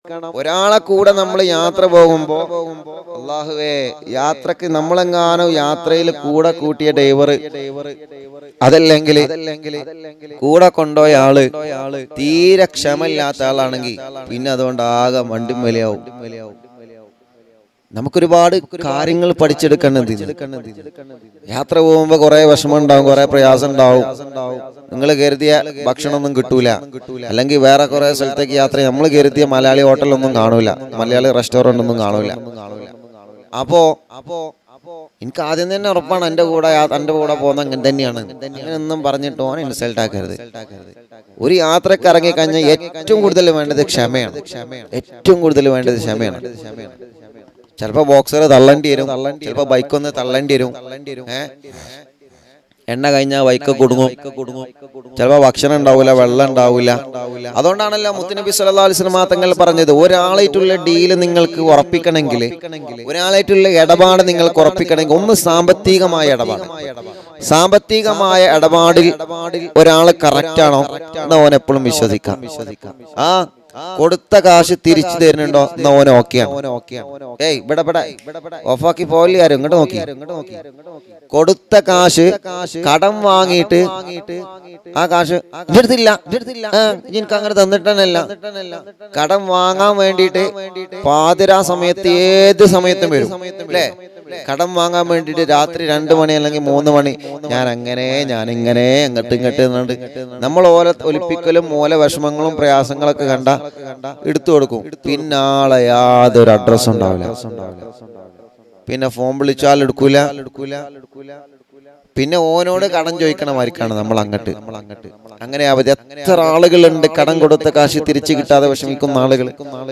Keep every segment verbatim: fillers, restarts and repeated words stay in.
ഒരാളെ കൂടെ നമ്മൾ യാത്ര പോകുമ്പോ അല്ലാഹുവേ യാത്രക്ക് നമ്മളെങ്ങാനോ യാത്രയിൽ കൂടെ കൂട്ടിയ ഡ്രൈവർ അതല്ലെങ്കിൽ കൂടെ കൊണ്ടുപോയ ആള് തീരെ ക്ഷമയില്ലാത്ത ആളാണെങ്കിൽ പിന്നെ അതുകൊണ്ട് ആകെ വണ്ടി വലിയാവും. നമുക്കൊരുപാട് കാര്യങ്ങൾ പഠിച്ചെടുക്കേണ്ടത്. യാത്ര പോകുമ്പോ കുറെ വിഷമം ഉണ്ടാവും, കുറെ പ്രയാസം ഉണ്ടാവും. നിങ്ങൾ കരുതിയ ഭക്ഷണമൊന്നും കിട്ടൂല, അല്ലെങ്കിൽ വേറെ കുറെ സ്ഥലത്തേക്ക് യാത്ര നമ്മൾ കരുതിയ മലയാളി ഹോട്ടലൊന്നും കാണൂല, മലയാളി റെസ്റ്റോറന്റ് ഒന്നും കാണൂല. അപ്പോ അപ്പോ എനിക്ക് ആദ്യം തന്നെ ഉറപ്പാണ് എന്റെ കൂടെ എന്റെ കൂടെ പോകുന്ന അങ്ങനെ തന്നെയാണ്. അങ്ങനെയൊന്നും പറഞ്ഞിട്ട് ഓനെ ഇൻസൾട്ട് ആക്കരുത്. ഒരു യാത്രക്ക് ഇറങ്ങി കഴിഞ്ഞാൽ ഏറ്റവും കൂടുതൽ വേണ്ടത് ക്ഷമയാണ്. ഏറ്റവും കൂടുതൽ വേണ്ടത് ക്ഷമയാണ്. ചിലപ്പോ ബോക്സർ തള്ളേണ്ടി വരും, ചിലപ്പോ ബൈക്കൊന്ന് തള്ളേണ്ടി വരും. ഏഹ് എണ്ണ കഴിഞ്ഞാൽ ബൈക്ക് കുടുങ്ങും, ചിലപ്പോ ഭക്ഷണം ഉണ്ടാവില്ല, വെള്ളം ഉണ്ടാവില്ല. അതുകൊണ്ടാണല്ലോ മുത്തുനബി സല്ലല്ലാഹു അലൈഹി വസല്ലം തങ്ങൾ പറഞ്ഞത്, ഒരാളായിട്ടുള്ള ഡീല് നിങ്ങൾക്ക് ഉറപ്പിക്കണമെങ്കിൽ, ഒരാളായിട്ടുള്ള ഇടപാട് നിങ്ങൾക്ക് ഉറപ്പിക്കണമെങ്കിൽ ഒന്ന് സാമ്പത്തികമായ ഇടപാട്. സാമ്പത്തികമായ ഇടപാടിൽ ഒരാൾ കറക്റ്റ് ആണോ എന്ന് ഓൻ എപ്പോഴും വിശ്വസിക്കാം. ആ കൊടുത്ത കാശ് തിരിച്ചു തരുന്നുണ്ടോ എന്ന് ഓൻ ഓക്കെയാണ്. ഏയ് ഇവിടെ ഇവിടെ ഓഫാക്കി പോവില്ല ആരും, ഇങ്ങോട്ട് നോക്കി. കൊടുത്ത കാശ് കടം വാങ്ങിയിട്ട് ആ കാശ് എടുത്തില്ല, എനിക്ക് അങ്ങനെ തന്നിട്ടല്ല. കടം വാങ്ങാൻ വേണ്ടിയിട്ട് പാതിരാ സമയത്ത് ഏത് സമയത്തും വരും അല്ലേ? കടം വാങ്ങാൻ വേണ്ടിയിട്ട് രാത്രി രണ്ടു മണി അല്ലെങ്കിൽ മൂന്ന് മണി, ഞാൻ അങ്ങനെ ഞാനിങ്ങനെ അങ്ങോട്ട് ഇങ്ങോട്ട് നമ്മൾ ഓല ഒലിപ്പിക്കലും ഓല വിഷമങ്ങളും പ്രയാസങ്ങളൊക്കെ കണ്ട എടുത്തു കൊടുക്കും. പിന്നാളെ യാതൊരു അഡ്രസ്സും ഉണ്ടാവില്ല. പിന്നെ ഫോൺ വിളിച്ചാൽ എടുക്കൂല. പിന്നെ ഓനോട് കടം ചോദിക്കണമായിരിക്കാണ് നമ്മൾ അങ്ങോട്ട്. അങ്ങനെ അവധി എത്ര ആളുകളുണ്ട് കടം കൊടുത്ത കാശ് തിരിച്ചു കിട്ടാതെ വിഷമിക്കുന്ന ആളുകൾ.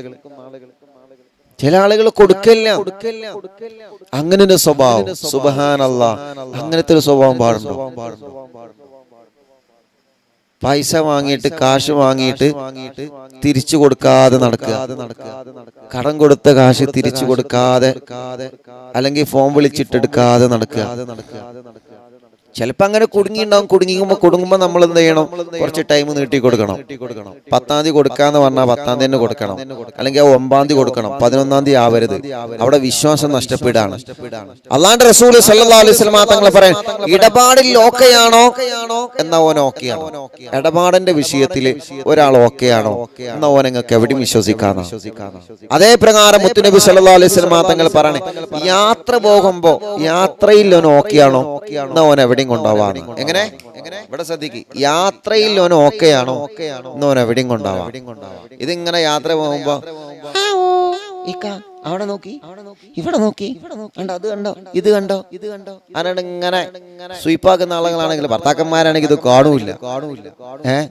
ചില ആളുകൾ കൊടുക്കില്ല. അങ്ങനെ ഒരു സ്വഭാവം, സുബ്ഹാനല്ലാഹ്, അങ്ങനത്തെ ഒരു സ്വഭാവം പാടുണ്ടോ? പൈസ വാങ്ങിയിട്ട് കാശ് വാങ്ങിയിട്ട് തിരിച്ചു കൊടുക്കാതെ നടക്കുക, കടം കൊടുത്ത കാശ് തിരിച്ചു കൊടുക്കാതെ, അല്ലെങ്കിൽ ഫോൺ വിളിച്ചിട്ടെടുക്കാതെ നടക്കുക. ചിലപ്പോ അങ്ങനെ കുടുങ്ങിണ്ടാവും. കുടുങ്ങിക്കുമ്പോ കുടുങ്ങുമ്പോ നമ്മൾ എന്ത് ചെയ്യണം? കുറച്ച് ടൈം നീട്ടി കൊടുക്കണം. പത്താം തീയതി കൊടുക്കാന്ന് പറഞ്ഞാൽ പത്താം തീയതി തന്നെ കൊടുക്കണം, അല്ലെങ്കിൽ ഒമ്പതാം തീയതി കൊടുക്കണം. പതിനൊന്നാം തീയതി ആവരുത്. അവിടെ വിശ്വാസം നഷ്ടപ്പെടാണ്. അല്ലാണ്ട് റസൂൽ സല്ലല്ലാഹു അലൈഹി വസല്ലം തങ്ങൾ പറയാൻ, ഇടപാടിൽ ഓക്കെയാണോ എന്നാ ഓൻ ഓക്കെയാണോ? ഇടപാടിന്റെ വിഷയത്തിൽ ഒരാൾ ഓക്കെയാണോ എന്നാ ഓൻ നിങ്ങൾക്ക് എവിടെയും വിശ്വസിക്കാന്നോ? അതേ പ്രകാരം മുത്തുനബി സല്ലല്ലാഹു അലൈഹി വസല്ലം തങ്ങൾ പറയണേ, യാത്ര പോകുമ്പോ യാത്രയിൽ ഓൻ ഓക്കെയാണോ എന്നാ ഓൻ എവിടെ കൊണ്ടാവാണ്. എങ്ങനെ ഇവിടെ ശ്രദ്ധിക്ക്, യാത്രയിൽ ഓൻ ഓക്കെയാണോ എന്ന് ഓൻ എവിടെയും കൊണ്ടാവാം. ഇതിങ്ങനെ യാത്ര പോകുമ്പോ അവിടെ നോക്കി, ഇവിടെ നോക്കി, അത് കണ്ടോ, ഇത് കണ്ടോ, ഇത് കണ്ടോ, അതാണ് ഇങ്ങനെ സ്വീപ്പാക്കുന്ന ആളുകളാണെങ്കിൽ, ഭർത്താക്കന്മാരാണെങ്കിൽ ഇത് കാണൂല്ല. ഏഹ്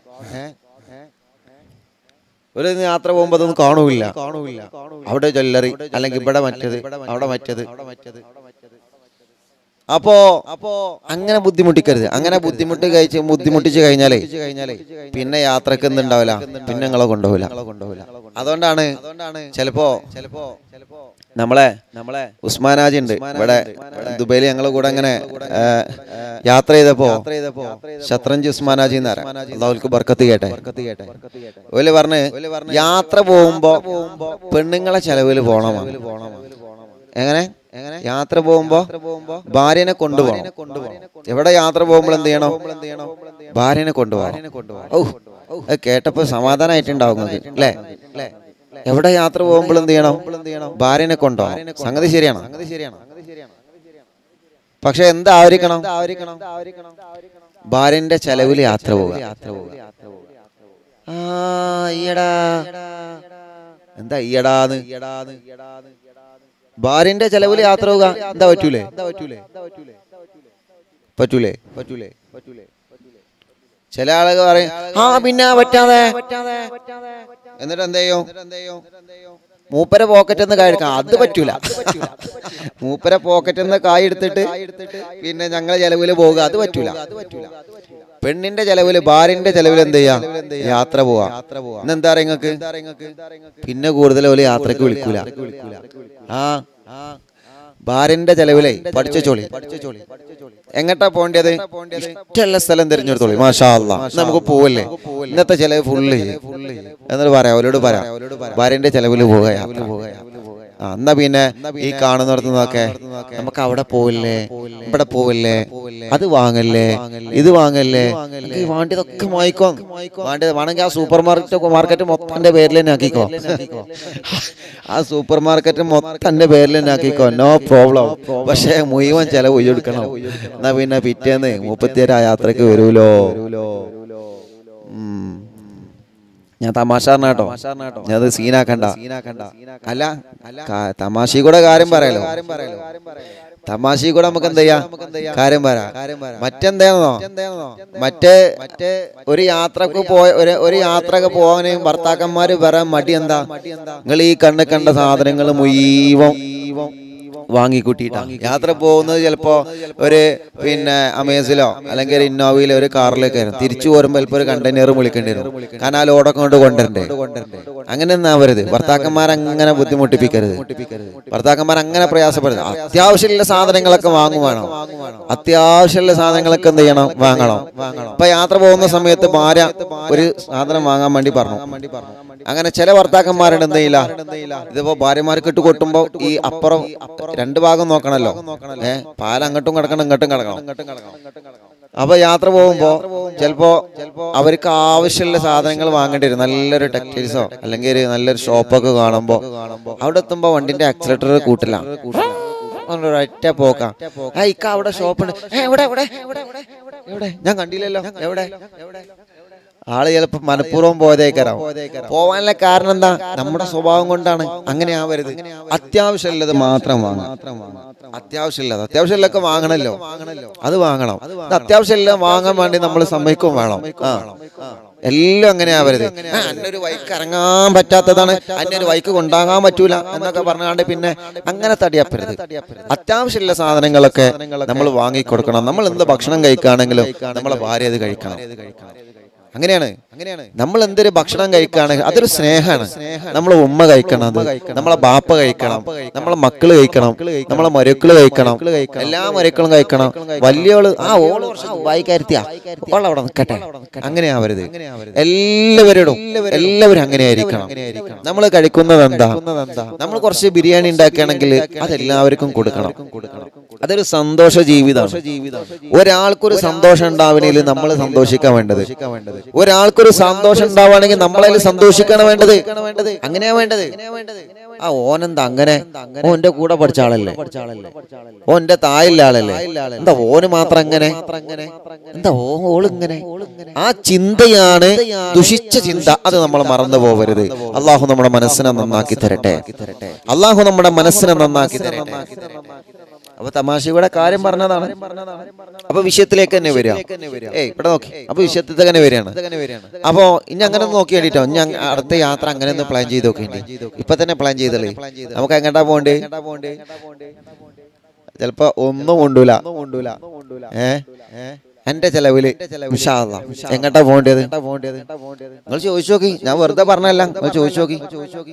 ഒരു യാത്ര പോകുമ്പോ അതൊന്നും കാണൂല്ല. അവിടെ ജ്വല്ലറി, അല്ലെങ്കിൽ ഇവിടെ മറ്റത്, അവിടെ മറ്റത്. അപ്പോ അപ്പോ അങ്ങനെ ബുദ്ധിമുട്ടിക്കരുത്. അങ്ങനെ ബുദ്ധിമുട്ട് കഴിച്ച് ബുദ്ധിമുട്ടിച്ച് കഴിഞ്ഞാലേ പിന്നെ യാത്രക്ക് എന്തുണ്ടാവില്ല, പിന്നെ നിങ്ങളെ കൊണ്ടുപോകില്ല. അതുകൊണ്ടാണ് ചിലപ്പോ ചിലപ്പോ നമ്മളെ നമ്മളെ ഉസ്മാനാജി ഉണ്ട് ഇവിടെ ദുബൈയിൽ, ഞങ്ങളെ കൂടെ അങ്ങനെ യാത്ര ചെയ്തപ്പോ ശത്രഞ്ച് ഉസ്മാനാജി എന്ന് പറയാം, അള്ളാഹുവിലേക്ക് ബർക്കത്ത് കേട്ടെ. ഓല് പറഞ്ഞ് യാത്ര പോകുമ്പോ പെണ്ണുങ്ങളെ ചെലവില് പോണം. എങ്ങനെ യാത്ര പോകുമ്പോ ഭാര്യനെ കൊണ്ടുപോകണം. എവിടെ യാത്ര പോകുമ്പോൾ എന്ത് ചെയ്യണം? ഭാര്യനെ കൊണ്ടുപോകണം. ഓ കേട്ടപ്പോ സമാധാനമായിട്ടുണ്ടാവും അല്ലേ? എവിടെ യാത്ര പോകുമ്പോൾ എന്ത് ചെയ്യണം? ഭാര്യനെ കൊണ്ടുപോകണം. സംഗതി ശരിയാണ്. പക്ഷെ എന്തായിരിക്കണം? ഭാര്യന്റെ ചെലവില് യാത്ര പോവുക. ആ ഈയടാ എന്താ ഈയടാന്ന്, ഭാര്യന്റെ ചെലവില് യാത്ര പോവുക എന്താ പറ്റൂലേ? പറ്റൂലേ? പറ്റൂലേ? ചില ആളുകൾ പറയും ആ പിന്നെ പറ്റാതെ, എന്നിട്ട് എന്ത് ചെയ്യും? മൂപ്പര പോക്കറ്റ് നിന്ന് കായ് എടുക്കാം. അത് പറ്റൂല. മൂപ്പര പോക്കറ്റ് നിന്ന് കായ് എടുത്തിട്ട് പിന്നെ ഞങ്ങളെ ചെലവില് പോവുക, അത് പറ്റൂല. പെണ്ണിന്റെ ചെലവില്, ഭാര്യന്റെ ചെലവില് എന്ത് ചെയ്യാ? യാത്ര പോവാ. ഇന്നെന്താ പറയാ നിങ്ങക്ക്? പിന്നെ കൂടുതൽ ഓല് യാത്രക്ക് വിളിക്കൂല. ആ ഭാര്യന്റെ ചെലവിലേ പഠിച്ചോളി. എങ്ങട്ടാ പോണ്ടത്? ഇഷ്ടമുള്ള സ്ഥലം തിരഞ്ഞെടുത്തോളി. മാഷാ അല്ലാ, നമുക്ക് പോവല്ലേ? ഇന്നത്തെ ചെലവ് ഫുള്ള് എന്നിട്ട് പറയാം, അവരോട് പറയാം ഭാര്യന്റെ ചെലവില് പോവുക. ആ എന്നാ പിന്നെ ഈ കാണുന്നിടത്തുനിന്നൊക്കെ നമുക്ക് അവിടെ പോവില്ലേ, ഇവിടെ പോവില്ലേ, അത് വാങ്ങല്ലേ, ഇത് വാങ്ങല്ലേ, വേണ്ടിയതൊക്കെ വാങ്ങിക്കോ. വേണ്ടത് വേണമെങ്കിൽ ആ സൂപ്പർ മാർക്കറ്റ് മാർക്കറ്റ് മൊത്തം എന്റെ പേരിൽ തന്നെ ആക്കിക്കോ. ആ സൂപ്പർ മാർക്കറ്റ് മൊത്തം എന്റെ പേരിൽ തന്നെ ആക്കിക്കോ, നോ പ്രോബ്ലം. പക്ഷെ മുഴുവൻ ചെലവ് ഒഴിയെടുക്കണം. എന്നാ പിന്നെ പിറ്റേന്ന് മുപ്പത്തിയേഴ് ആ യാത്രക്ക് വരൂലോ. ഞാൻ തമാശ കേട്ടോ, ഞാൻ അത് സീനാക്കണ്ട. അല്ല തമാശ കൂടെ കാര്യം പറയാലോ, തമാശ കൂടെ നമുക്ക് എന്ത് ചെയ്യാം, കാര്യം പറയാം. മറ്റെന്താണെന്നോ, മറ്റേ മറ്റേ ഒരു യാത്രക്ക് പോയ ഒരു യാത്രക്ക് പോകാന് ഭർത്താക്കന്മാര് വരാൻ മടി എന്താ? നിങ്ങൾ ഈ കണ്ണ് കണ്ട സാധനങ്ങൾ മുഴുവൻ വാങ്ങിക്കൂട്ടിയിട്ടാ യാത്ര പോകുന്നത്. ചിലപ്പോ ഒരു പിന്നെ അമേസിലോ അല്ലെങ്കിൽ ഒരു ഇന്നോവയിലോ ഒരു കാറിലേക്ക് വരും. തിരിച്ചു പോരുമ്പോൾ ചിലപ്പോൾ ഒരു കണ്ടെയ്നർ വിളിക്കേണ്ടി വരും. കാരണം ആ ലോഡൊക്കെ കൊണ്ട് കൊണ്ടുവരണ്ടേ. അങ്ങനെ ഒന്നും ആവരുത്. ഭർത്താക്കന്മാരങ്ങനെ ബുദ്ധിമുട്ടിപ്പിക്കരുത്. ഭർത്താക്കന്മാർ അങ്ങനെ പ്രയാസപ്പെടരുത്. അത്യാവശ്യമുള്ള സാധനങ്ങളൊക്കെ വാങ്ങും വേണം. അത്യാവശ്യമുള്ള സാധനങ്ങളൊക്കെ എന്ത് ചെയ്യണം, വാങ്ങണം. ഇപ്പൊ യാത്ര പോകുന്ന സമയത്ത് ഭാര്യ ഒരു സാധനം വാങ്ങാൻ വേണ്ടി പറഞ്ഞു. അങ്ങനെ ചില ഭർത്താക്കന്മാരുടെ എന്ത് ചെയ്യില്ല, ഇതിപ്പോ ഭാര്യമാർക്ക് ഇട്ട് കൊട്ടുമ്പോ ഈ അപ്പുറം രണ്ട് ഭാഗം നോക്കണല്ലോ. ഏഹ് പാൽ അങ്ങോട്ടും കിടക്കണം ഇങ്ങോട്ടും കിടക്കണം. അപ്പൊ യാത്ര പോകുമ്പോ ചിലപ്പോ അവർക്ക് ആവശ്യമുള്ള സാധനങ്ങൾ വാങ്ങേണ്ടി വരും. നല്ലൊരു ടെക്സ്റ്റൈൽസോ അല്ലെങ്കിൽ ഒരു നല്ലൊരു ഷോപ്പൊക്കെ കാണുമ്പോ അവിടെ എത്തുമ്പോ വണ്ടിന്റെ ആക്സിലേറ്റർ കൂട്ടില്ല, ഒറ്റ പോക്കാ. ഇക്ക അവിടെ ഷോപ്പുണ്ട്, എവിടെ എവിടെ എവിടെ ഞാൻ കണ്ടില്ലല്ലോ, എവിടെ? ആള് ചിലപ്പോ മനഃപൂർവ്വം പോയതേക്കരാം. പോവാനുള്ള കാരണം എന്താ? നമ്മുടെ സ്വഭാവം കൊണ്ടാണ്. അങ്ങനെ ആവരുത്. അത്യാവശ്യമുള്ളത് മാത്രം വാങ്ങാം. അത്യാവശ്യമില്ലത് അത്യാവശ്യമില്ലൊക്കെ വാങ്ങണല്ലോ, അത് വാങ്ങണം. അത്യാവശ്യമില്ല വാങ്ങാൻ വേണ്ടി നമ്മൾ സമ്മതിക്കും വേണം. ആ എല്ലാം അങ്ങനെ ആവരുത്. അന്നൊരു വൈക്ക് ഇറങ്ങാൻ പറ്റാത്തതാണ്, അന്നൊരു വൈക്ക് കൊണ്ടാകാൻ പറ്റൂല എന്നൊക്കെ പറഞ്ഞാണ്ട് പിന്നെ അങ്ങനെ തടിയപ്പരുത്. അത്യാവശ്യമുള്ള സാധനങ്ങളൊക്കെ നമ്മൾ വാങ്ങിക്കൊടുക്കണം. നമ്മൾ എന്ത് ഭക്ഷണം കഴിക്കുകയാണെങ്കിലും നമ്മളെ ഭാര്യ അത് കഴിക്കണം. അങ്ങനെയാണ് അങ്ങനെയാണ് നമ്മൾ എന്തൊരു ഭക്ഷണം കഴിക്കുകയാണെങ്കിൽ അതൊരു സ്നേഹമാണ്. നമ്മളെ ഉമ്മ കഴിക്കണം, അത് നമ്മളെ ബാപ്പ കഴിക്കണം, നമ്മളെ മക്കള് കഴിക്കണം, നമ്മളെ മരുക്കള് കഴിക്കണം, എല്ലാ മരുക്കളും കഴിക്കണം. വലിയോള് ആ ഓള് വായിക്കാരുത്തിയാ ഓൾ അവിടെ നിൽക്കട്ടെ, അങ്ങനെ ആവരുത്. എല്ലാവരോടും എല്ലാവരും അങ്ങനെ ആയിരിക്കണം. നമ്മൾ കഴിക്കുന്നത് എന്താ? നമ്മൾ കുറച്ച് ബിരിയാണി ഉണ്ടാക്കുകയാണെങ്കിൽ അതെല്ലാവർക്കും കൊടുക്കണം. അതൊരു സന്തോഷ ജീവിതമാണ്. ഒരാൾക്കൊരു സന്തോഷം ഉണ്ടാവണേൽ നമ്മൾ സന്തോഷിക്കാൻ വേണ്ടത്. ഒരാൾക്കൊരു സന്തോഷം ഉണ്ടാവുകയാണെങ്കിൽ നമ്മളതിൽ സന്തോഷിക്കണം വേണ്ടത്. അങ്ങനെയാ വേണ്ടത്. ആ ഓനെന്താ അങ്ങനെ? ഓന്റെ കൂടെ പഠിച്ച ആളല്ലേ, ഓന്റെ തായുള്ള ആളല്ലേ, എന്താ ഓന് മാത്രം അങ്ങനെ? എന്താ ഓ ഓളിങ്ങനെ? ആ ചിന്തയാണ് ദുഷിച്ച ചിന്ത. അത് നമ്മൾ മറന്നു പോകരുത്. അള്ളാഹു നമ്മുടെ മനസ്സിനെ നന്നാക്കി തരട്ടെ. അള്ളാഹു നമ്മുടെ മനസ്സിനെ നന്നാക്കി തരട്ടെ. അപ്പൊ തമാശയുടെ കാര്യം പറഞ്ഞതാണ്. അപ്പൊ വിഷയത്തിലേക്ക് തന്നെ വരിക. ഏയ് ഇവിടെ നോക്കി, അപ്പൊ വിഷയത്തിൽ തന്നെ വരികയാണ്. അപ്പൊ ഇനി അങ്ങനെ നോക്കി വേണ്ടിട്ടോ, ഇനി അടുത്ത യാത്ര അങ്ങനെ ഒന്ന് പ്ലാൻ ചെയ്ത് നോക്കേണ്ടി. ഇപ്പൊ തന്നെ പ്ലാൻ ചെയ്തല്ലേ. നമുക്ക് എങ്ങോട്ടാ പോണ്ടേ? ചിലപ്പോ ഒന്നും കൊണ്ടൂല. ഏ എന്റെ ചെലവില് ഇൻഷാ അല്ലാഹ് എങ്ങോട്ടാ പോണ്ടത്? നിങ്ങൾ ചോദിച്ചു നോക്കി, ഞാൻ വെറുതെ പറഞ്ഞല്ല, നിങ്ങൾ ചോദിച്ചു നോക്കി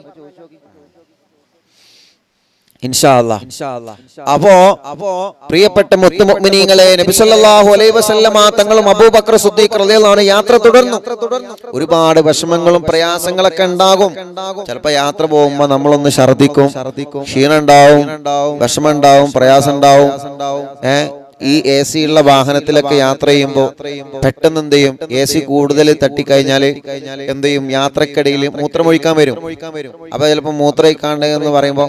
ഇൻഷാ അല്ലാഹ്. അപ്പോ പ്രിയപ്പെട്ട മുത്തു മുഅ്മിനീങ്ങളെ, നബി സല്ലല്ലാഹു അലൈഹി വസല്ലമ തങ്ങളും അബൂബക്കർ സിദ്ദീഖ് റളിയല്ലാഹു അൻഹു യാത്ര തുടർന്നു. ഒരുപാട് വിഷമങ്ങളും പ്രയാസങ്ങളൊക്കെ ഉണ്ടാകും. ചിലപ്പോ യാത്ര പോകുമ്പോ നമ്മളൊന്ന് ഛർദിക്കും, ക്ഷീണം ഉണ്ടാവും, വിഷമം ഉണ്ടാവും, പ്രയാസം ഉണ്ടാവും. ഏഹ് ഈ എ സി ഉള്ള വാഹനത്തിലൊക്കെ യാത്ര ചെയ്യുമ്പോ പെട്ടെന്ന് എന്ത് ചെയ്യും, എ സി കൂടുതൽ തട്ടിക്കഴിഞ്ഞാല് എന്ത് ചെയ്യും, യാത്രക്കിടയിൽ മൂത്രമൊഴിക്കാൻ വരും. അപ്പൊ ചിലപ്പോ മൂത്രമൊഴിക്കാണ്ട് എന്ന് പറയുമ്പോ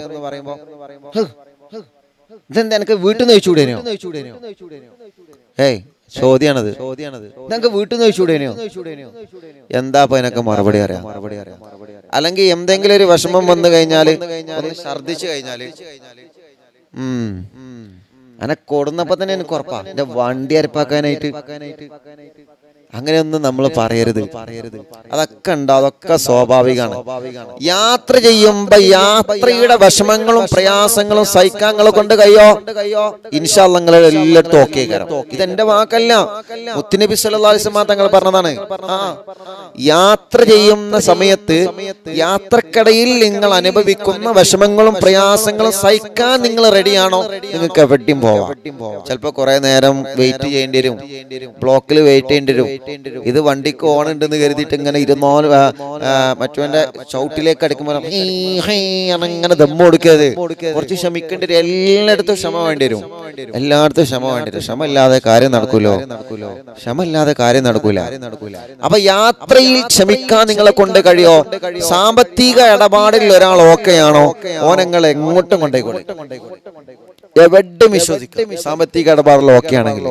ഇതെന്താ എനിക്ക് വീട്ടിൽ നിന്ന് വെച്ചുകൂടേനോ? ഏയ് ചോദ്യാണത്. നിനക്ക് വീട്ടിൽ നിന്ന് വെച്ചുകൂടേനോ? എന്താ അപ്പൊ എനക്ക് മറുപടി അറിയാം. അല്ലെങ്കിൽ എന്തെങ്കിലും ഒരു വിഷമം വന്നു കഴിഞ്ഞാല്, ഛർദിച്ചു കഴിഞ്ഞാല് ഉം അനെ കൊടുന്നപ്പോ തന്നെ എനിക്ക് ഉറപ്പാ എന്റെ വണ്ടി അരപ്പാക്കാനായിട്ട് അങ്ങനെയൊന്നും നമ്മൾ പറയരുത്. അതൊക്കെ ഉണ്ട്, അതൊക്കെ സ്വാഭാവികമാണ്. യാത്ര ചെയ്യുമ്പോ യാത്രയുടെ വിഷമങ്ങളും പ്രയാസങ്ങളും സഹിക്കാങ്ങളെ കൊണ്ട് കഴിയോ? ഇൻഷാ അല്ലാഹ് നിങ്ങൾ എല്ലായിടത്തും ഓക്കേ കാരം. ഇതെന്റെ വാക്കല്ല, മുത്തുനബി സല്ലല്ലാഹു അലൈഹി വസല്ലം തങ്ങൾ പറഞ്ഞതാണ്. ആ യാത്ര ചെയ്യുന്ന സമയത്ത് യാത്രക്കിടയിൽ നിങ്ങൾ അനുഭവിക്കുന്ന വിഷമങ്ങളും പ്രയാസങ്ങളും സഹിക്കാൻ നിങ്ങൾ റെഡിയാണോ? നിങ്ങൾക്ക് എവിടെയും പോവാം. ചിലപ്പോ കുറെ നേരം വെയിറ്റ് ചെയ്യേണ്ടി വരും, ബ്ലോക്കിൽ വെയിറ്റ് ചെയ്യേണ്ടി വരും. ഇത് വണ്ടിക്ക് ഓൺ ഉണ്ടെന്ന് കരുതിയിട്ട് ഇങ്ങനെ ഇരുന്നോല് മറ്റവന്റെ ചവിട്ടിലേക്ക് അടിക്കുമ്പോൾ അങ്ങനെ ദമ്മ് കൊടുക്കരുത്. കുറച്ച് ക്ഷമിക്കേണ്ടി വരും. എല്ലായിടത്തും ക്ഷമ വേണ്ടി വരും. എല്ലായിടത്തും ക്ഷമ വേണ്ടി വരും. ക്ഷമ ഇല്ലാതെ കാര്യം നടക്കൂലോ. ക്ഷമ ഇല്ലാതെ കാര്യം നടക്കൂല. അപ്പൊ യാത്രയിൽ ക്ഷമിക്കാൻ നിങ്ങളെ കൊണ്ട് കഴിയോ? സാമ്പത്തിക ഇടപാടിൽ ഒരാൾ ഓക്കെയാണോ? ഓനങ്ങൾ എങ്ങോട്ടും കൊണ്ടേക്കോട്ടെ, എവിടെയും വിശ്വസിക്കും. സാമ്പത്തിക ഇടപാടിൽ ഓക്കെ ആണെങ്കിൽ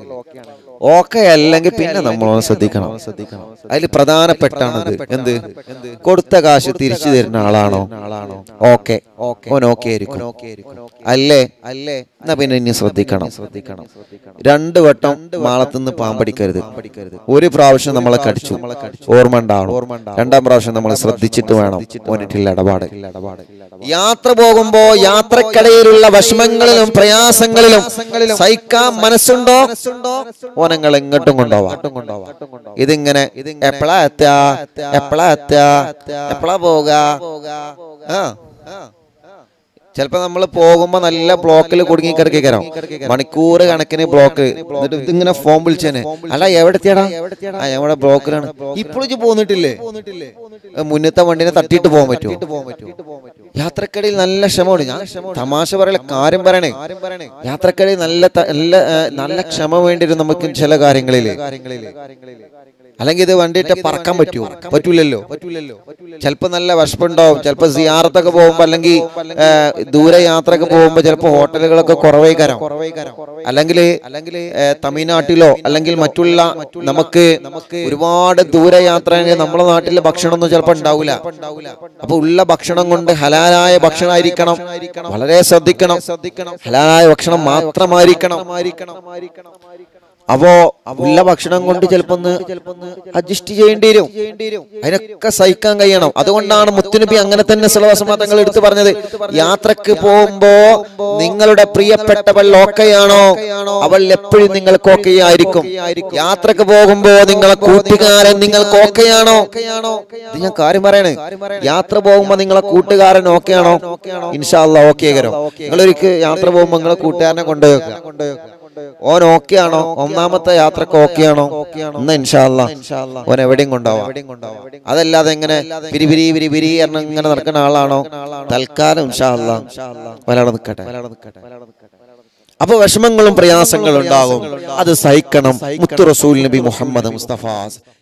ഓക്കെ അല്ലെങ്കിൽ പിന്നെ നമ്മളൊന്ന് ശ്രദ്ധിക്കണം. അതിൽ പ്രധാനപ്പെട്ടാണത് എന്ത്? കൊടുത്ത കാശ് തിരിച്ചു തരുന്ന ആളാണോ? ഓക്കെ, ഓൻ ഓക്കെ ആയിരിക്കും. അല്ലേ അല്ലേ എന്നാ പിന്നെ ഇനി ശ്രദ്ധിക്കണം. രണ്ടു വട്ടം മാളത്തുനിന്ന് പാമ്പടിക്കരുത്. ഒരു പ്രാവശ്യം നമ്മളെ കടിച്ചു, ഓർമ്മ ഉണ്ടാവണം. രണ്ടാം പ്രാവശ്യം നമ്മൾ ശ്രദ്ധിച്ചിട്ട് വേണം ഓനിട്ടുള്ള ഇടപാട്. യാത്ര പോകുമ്പോ യാത്രക്കിടയിലുള്ള വിഷമങ്ങളിലും പ്രയാസങ്ങളിലും സഹിക്കാൻ മനസ്സുണ്ടോ? ഓനങ്ങൾ എങ്ങോട്ടും കൊണ്ടുപോവാ. ഇതിങ്ങനെ എപ്പോഴാ എത്തുക, എപ്പോഴാ എത്തുക, എപ്പോഴാ പോവുക. ആ ചിലപ്പോ നമ്മൾ പോകുമ്പോ നല്ല ബ്ലോക്കിൽ കുടുങ്ങി കിടക്കിക്കരാം, മണിക്കൂർ കണക്കിന് ബ്ലോക്ക്. എന്നിട്ട് ഇതിങ്ങനെ ഫോം വിളിച്ചേനെ, അല്ല എവിടെത്തിയാടാ? ആ എവിടെ ബ്ലോക്കിലാണ്. ഇപ്പോഴും പോന്നിട്ടില്ലേ? മുന്നത്തെ വണ്ടിനെ തട്ടിയിട്ട് പോകാൻ പറ്റുമോ? യാത്രക്കിടയിൽ നല്ല ക്ഷമയോട്, ഞാൻ തമാശ പറയല, കാര്യം പറയണേ. യാത്രക്കിടയിൽ നല്ല നല്ല നല്ല ക്ഷമ വേണ്ടി വരും നമുക്ക് ചില കാര്യങ്ങളില്. അല്ലെങ്കിൽ ഇത് വണ്ടിയിട്ട് പറക്കാൻ പറ്റുമോ? പറ്റൂലല്ലോ. ചിലപ്പോ നല്ല വിശപ്പുണ്ടാവും. ചിലപ്പോ സിയാറത്തൊക്കെ പോകുമ്പോ അല്ലെങ്കിൽ ദൂരെ യാത്രയൊക്കെ പോകുമ്പോ ചിലപ്പോ ഹോട്ടലുകളൊക്കെ കുറവേ കരാം. അല്ലെങ്കിൽ അല്ലെങ്കിൽ തമിഴ്നാട്ടിലോ അല്ലെങ്കിൽ മറ്റുള്ള നമുക്ക് ഒരുപാട് ദൂരെ യാത്ര നമ്മുടെ നാട്ടിലെ ഭക്ഷണമൊന്നും ചിലപ്പോ ഉണ്ടാവില്ല. അപ്പൊ ഉള്ള ഭക്ഷണം കൊണ്ട് ഹലാലായ ഭക്ഷണമായിരിക്കണം. വളരെ ശ്രദ്ധിക്കണം. ഹലാലായ ഭക്ഷണം മാത്രമായിരിക്കണം. അപ്പോ ഉള്ള ഭക്ഷണം കൊണ്ട് ചിലപ്പോ അഡ്ജസ്റ്റ് ചെയ്യേണ്ടി വരും. അതിനൊക്കെ സഹിക്കാൻ കഴിയണം. അതുകൊണ്ടാണ് മുത്തുനബി അങ്ങനെ തന്നെ സല്ലല്ലാഹു തങ്ങൾ എടുത്തു പറഞ്ഞത്, യാത്രക്ക് പോകുമ്പോ നിങ്ങളുടെ പ്രിയപ്പെട്ടവൾ ഓക്കെയാണോ? അവൾ എപ്പോഴും നിങ്ങൾക്ക് ഓക്കെ ആയിരിക്കും. യാത്രക്ക് പോകുമ്പോ നിങ്ങളെ കൂട്ടുകാരൻ നിങ്ങൾക്ക് ഓക്കെയാണോ? ഇത് ഞാൻ കാര്യം പറയണേ. യാത്ര പോകുമ്പോ നിങ്ങളെ കൂട്ടുകാരൻ ഓക്കെയാണോ? ഇൻഷാ അല്ലാഹ് ഓക്കെ ആകരം. നിങ്ങളൊരിക്കൽ യാത്ര പോകുമ്പോ നിങ്ങളെ കൂട്ടുകാരനെ കൊണ്ടുപോയി ഓൻ ഓക്കെ ആണോ? ഒന്നാമത്തെ യാത്രക്ക് ഓക്കെ ആണോ? എന്നാ ഇൻഷാ അല്ലാഹ് ഓൻ എവിടെയും കൊണ്ടുപോവാം. അതല്ലാതെ എങ്ങനെ പിരി പിരി പിരി പിരി ഇങ്ങനെ നടക്കുന്ന ആളാണോ? തൽക്കാലം ഇൻഷാ അല്ലാഹ് വലടെ നിൽക്കട്ടെ. അപ്പൊ വിഷമങ്ങളും പ്രയാസങ്ങളും ഉണ്ടാകും, അത് സഹിക്കണം. മുത്തു റസൂൽ നബി മുഹമ്മദ് മുസ്തഫ